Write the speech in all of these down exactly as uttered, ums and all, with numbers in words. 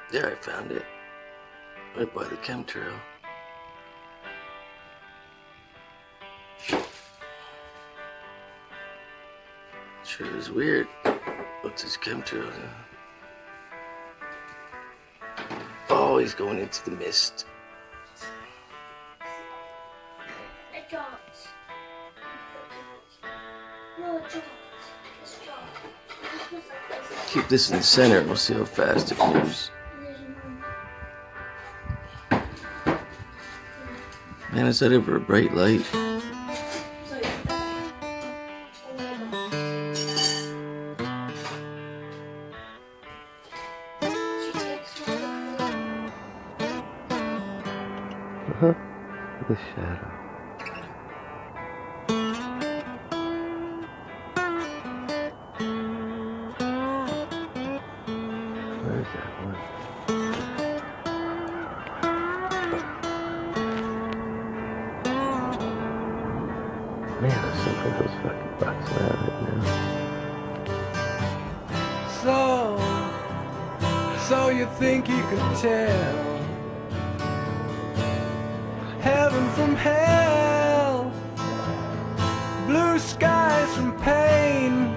There, I found it. Right by the chemtrail. Sure is weird. What's this chemtrail? Oh, he's going into the mist. It drops. No, it drops. It's dropped. Keep this in the center. We'll see how fast it moves. Man, is that ever a bright light? Uh-huh. The shadow. Where's that one? Man, there's some of those fucking bucks around right now. So, so you think you could tell heaven from hell, blue skies from pain?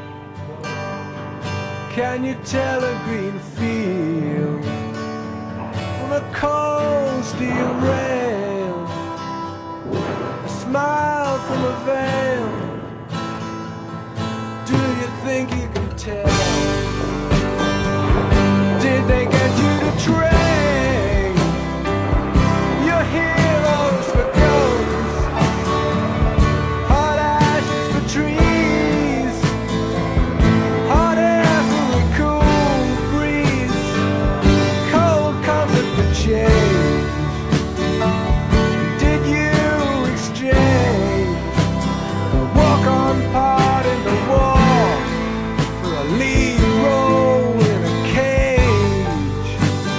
Can you tell a green field from a cold steel rail, a smile from a veil? Do you think you can tell? Did they get you to train your heroes for ghosts, hot ashes for trees, hot air for a cool breeze, cold comfort for change? Did you exchange a walk-on part in the wall for a lead role in a cage?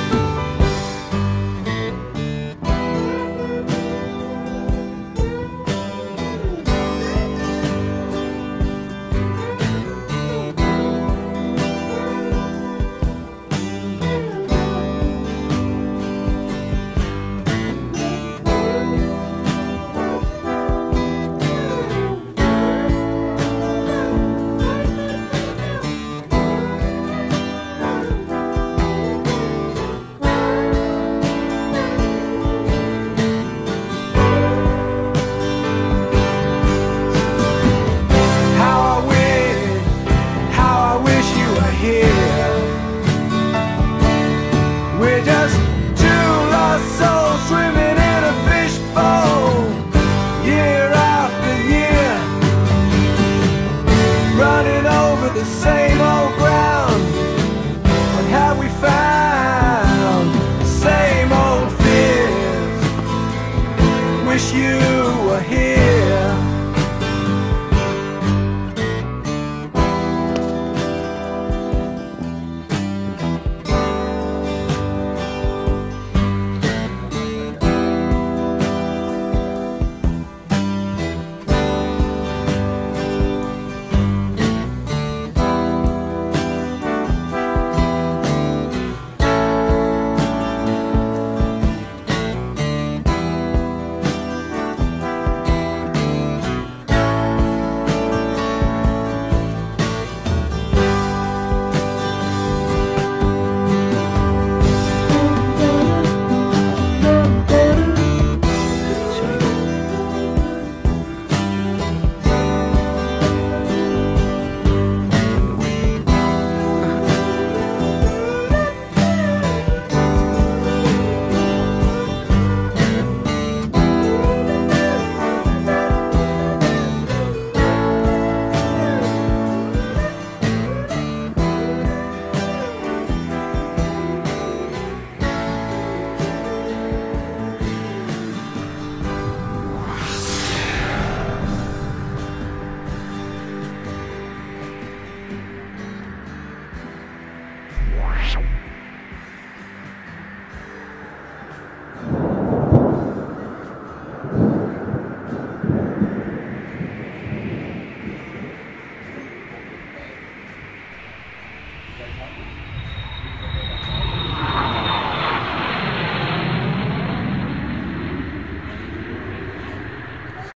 We're just two lost souls swimming in a fishbowl, year after year, running over the same old ground. What have we found? The same old fears. Wish you were here.